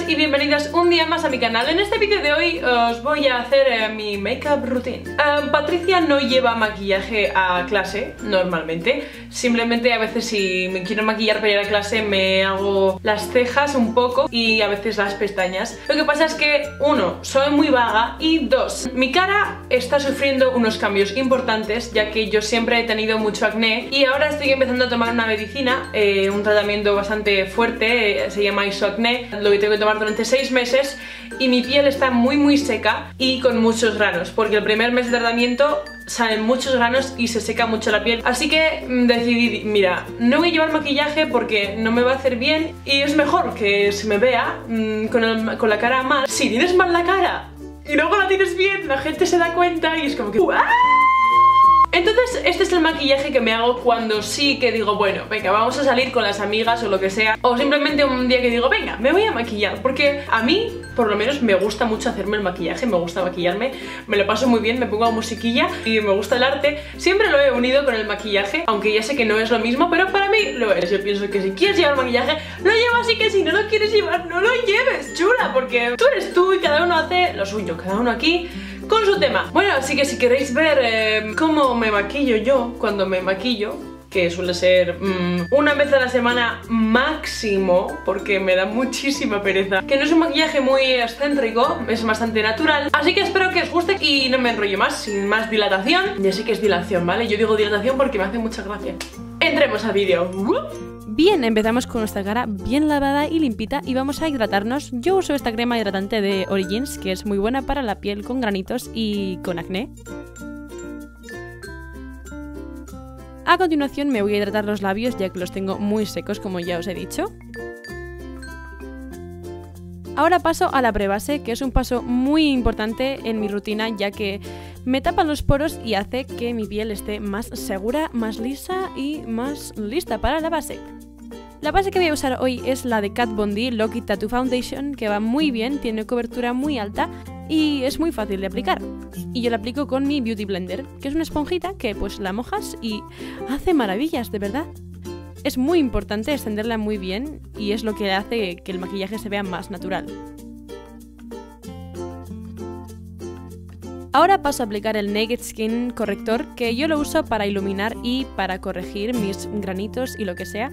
y bienvenidas un día más a mi canal. En este vídeo de hoy os voy a hacer mi make-up routine. Patricia no lleva maquillaje a clase normalmente. Simplemente a veces si me quiero maquillar para ir a clase me hago las cejas un poco y a veces las pestañas. Lo que pasa es que, uno, soy muy vaga y dos, mi cara está sufriendo unos cambios importantes, ya que yo siempre he tenido mucho acné y ahora estoy empezando a tomar una medicina, un tratamiento bastante fuerte, se llama Isoacné. Lo tengo que tomar durante 6 meses y mi piel está muy seca y con muchos granos, porque el primer mes de tratamiento salen muchos granos y se seca mucho la piel. Así que decidí, mira, no voy a llevar maquillaje porque no me va a hacer bien y es mejor que se me vea con la cara mal. Si tienes mal la cara y luego la tienes bien, la gente se da cuenta y es como que ¡uah! Entonces este es el maquillaje que me hago cuando sí que digo, bueno, venga, vamos a salir con las amigas o lo que sea, o simplemente un día que digo, venga, me voy a maquillar, porque a mí, por lo menos, me gusta mucho hacerme el maquillaje, me gusta maquillarme, me lo paso muy bien, me pongo musiquilla y me gusta el arte. Siempre lo he unido con el maquillaje, aunque ya sé que no es lo mismo, pero para mí lo es. Yo pienso que si quieres llevar maquillaje, lo llevas, y que si no lo quieres llevar, no lo lleves, chula, porque tú eres tú y cada uno hace lo suyo, cada uno aquí con su tema. Bueno, así que si queréis ver cómo me maquillo yo cuando me maquillo, que suele ser una vez a la semana máximo, porque me da muchísima pereza, que no es un maquillaje muy excéntrico, es bastante natural, así que espero que os guste y no me enrollo más, sin más dilatación. Ya sé que es dilación, ¿vale? Yo digo dilatación porque me hace mucha gracia. Entremos al vídeo. Bien, empezamos con nuestra cara bien lavada y limpita y vamos a hidratarnos. Yo uso esta crema hidratante de Origins, que es muy buena para la piel con granitos y con acné. A continuación me voy a hidratar los labios, ya que los tengo muy secos, como ya os he dicho. Ahora paso a la prebase, que es un paso muy importante en mi rutina, ya que me tapa los poros y hace que mi piel esté más segura, más lisa y más lista para la base. La base que voy a usar hoy es la de Kat Von D Lock-It Tattoo Foundation, que va muy bien, tiene cobertura muy alta y es muy fácil de aplicar. Y yo la aplico con mi Beauty Blender, que es una esponjita que pues la mojas y hace maravillas, de verdad. Es muy importante extenderla muy bien y es lo que hace que el maquillaje se vea más natural. Ahora paso a aplicar el Naked Skin corrector, que yo lo uso para iluminar y para corregir mis granitos y lo que sea.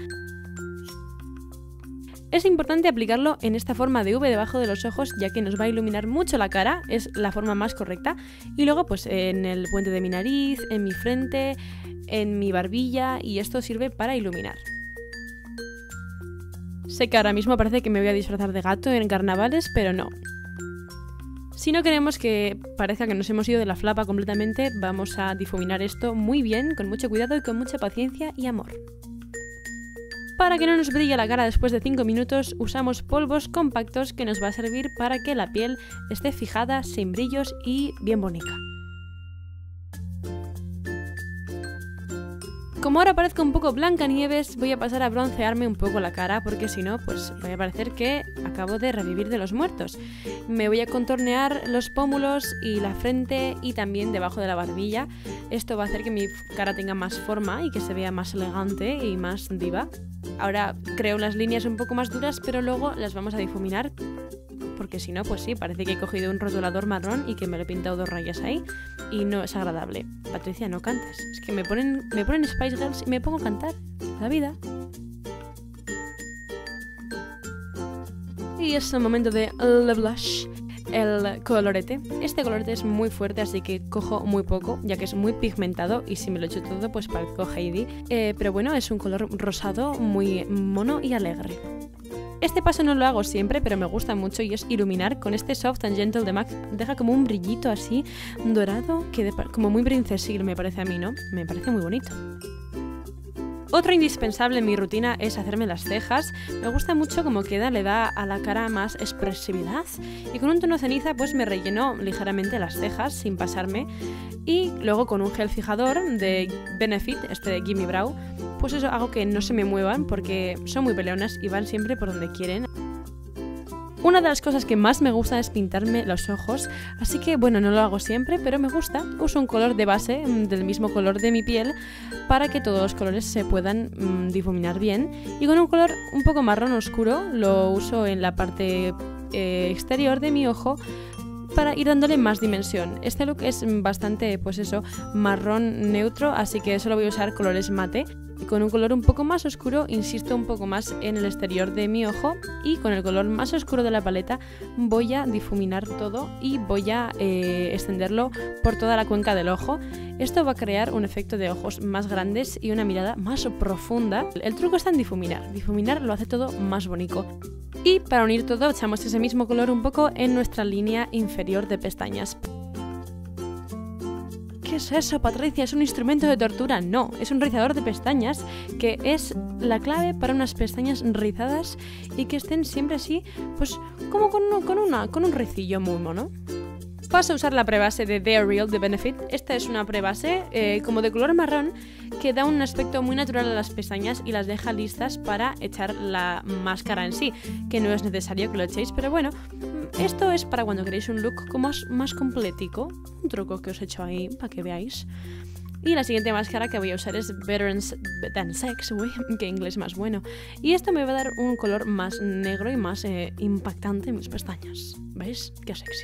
Es importante aplicarlo en esta forma de V debajo de los ojos, ya que nos va a iluminar mucho la cara, es la forma más correcta. Y luego pues en el puente de mi nariz, en mi frente, en mi barbilla, y esto sirve para iluminar. Sé que ahora mismo parece que me voy a disfrazar de gato en carnavales, pero no. Si no queremos que parezca que nos hemos ido de la flapa completamente, vamos a difuminar esto muy bien, con mucho cuidado y con mucha paciencia y amor. Para que no nos brille la cara después de 5 minutos, usamos polvos compactos que nos va a servir para que la piel esté fijada, sin brillos y bien bonita. Como ahora parezco un poco Blancanieves, voy a pasar a broncearme un poco la cara, porque si no, pues voy a parecer que acabo de revivir de los muertos. Me voy a contornear los pómulos y la frente y también debajo de la barbilla. Esto va a hacer que mi cara tenga más forma y que se vea más elegante y más diva. Ahora creo las líneas un poco más duras, pero luego las vamos a difuminar, porque si no, pues sí, parece que he cogido un rotulador marrón y que me lo he pintado 2 rayas ahí y no es agradable. Patricia, no cantes, es que me ponen Spice Girls y me pongo a cantar, la vida. Y es el momento de el blush, el colorete. Este colorete es muy fuerte, así que cojo muy poco, ya que es muy pigmentado y si me lo echo todo pues parezco Heidi. Pero bueno, es un color rosado muy mono y alegre. Este paso no lo hago siempre, pero me gusta mucho y es iluminar con este Soft and Gentle de MAC. Deja como un brillito así dorado, que como muy princesil me parece a mí, ¿no? Me parece muy bonito. Otro indispensable en mi rutina es hacerme las cejas. Me gusta mucho cómo queda, le da a la cara más expresividad. Y con un tono ceniza pues me relleno ligeramente las cejas sin pasarme. Y luego con un gel fijador de Benefit, este de Gimme Brow, pues eso hago que no se me muevan porque son muy peleonas y van siempre por donde quieren. Una de las cosas que más me gusta es pintarme los ojos, así que bueno, no lo hago siempre, pero me gusta. Uso un color de base del mismo color de mi piel para que todos los colores se puedan difuminar bien. Y con un color un poco marrón oscuro lo uso en la parte exterior de mi ojo para ir dándole más dimensión. Este look es bastante, pues eso, marrón neutro, así que solo voy a usar colores mate. Y con un color un poco más oscuro, insisto un poco más en el exterior de mi ojo, y con el color más oscuro de la paleta voy a difuminar todo y voy a extenderlo por toda la cuenca del ojo. Esto va a crear un efecto de ojos más grandes y una mirada más profunda. El truco está en difuminar. Difuminar lo hace todo más bonito. Y para unir todo, echamos ese mismo color un poco en nuestra línea inferior de pestañas. ¿Qué es eso, Patricia? ¿Es un instrumento de tortura? No, es un rizador de pestañas que es la clave para unas pestañas rizadas y que estén siempre así, pues como con un ricillo muy mono. Paso a usar la prebase de They Are Real de Benefit. Esta es una prebase como de color marrón que da un aspecto muy natural a las pestañas y las deja listas para echar la máscara en sí, que no es necesario que lo echéis, pero bueno, esto es para cuando queréis un look como más completico, un truco que os he hecho ahí para que veáis. Y la siguiente máscara que voy a usar es Better Than Sex, que inglés más bueno. Y esto me va a dar un color más negro y más impactante en mis pestañas. ¿Veis? ¡Qué sexy!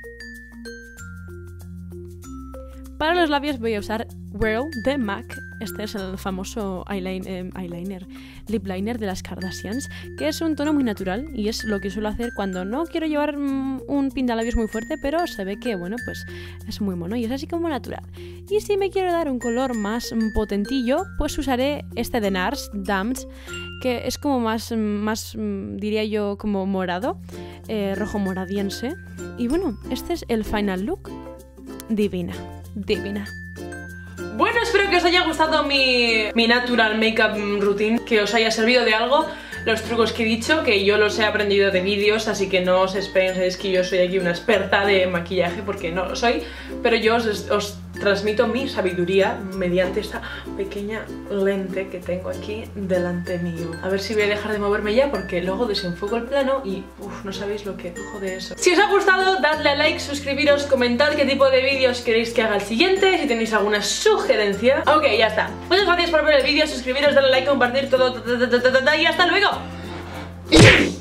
Para los labios voy a usar Whirl de MAC. Este es el famoso lip liner de las Kardashians, que es un tono muy natural y es lo que suelo hacer cuando no quiero llevar un pintalabios muy fuerte, pero se ve que, bueno, pues es muy mono y es así como natural. Y si me quiero dar un color más potentillo, pues usaré este de NARS, Damned, que es como más diría yo, como morado, rojo moradiense. Y bueno, este es el final look. Divina. Bueno, espero que os haya gustado mi natural makeup routine, que os haya servido de algo los trucos que he dicho, que yo los he aprendido de vídeos, así que no os penséis que yo soy aquí una experta de maquillaje, porque no lo soy, pero yo os transmito mi sabiduría mediante esta pequeña lente que tengo aquí delante mío. A ver si voy a dejar de moverme ya, porque luego desenfoco el plano y no sabéis lo que jode eso. Si os ha gustado, dadle a like, suscribiros, comentad qué tipo de vídeos queréis que haga el siguiente, si tenéis alguna sugerencia. Ok, ya está. Muchas gracias por ver el vídeo, suscribiros, darle a like, compartir todo y hasta luego.